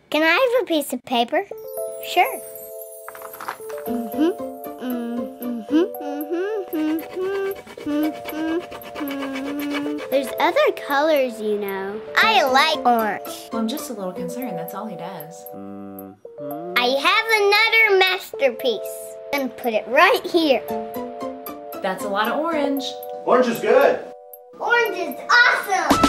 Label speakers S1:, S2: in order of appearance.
S1: Can I have a piece of paper? Sure. There's other colors, you know. I like orange.
S2: Well, I'm just a little concerned. That's all he does.
S1: I have another masterpiece. And put it right here.
S2: That's a lot of orange.
S3: Orange is good.
S1: Orange is awesome!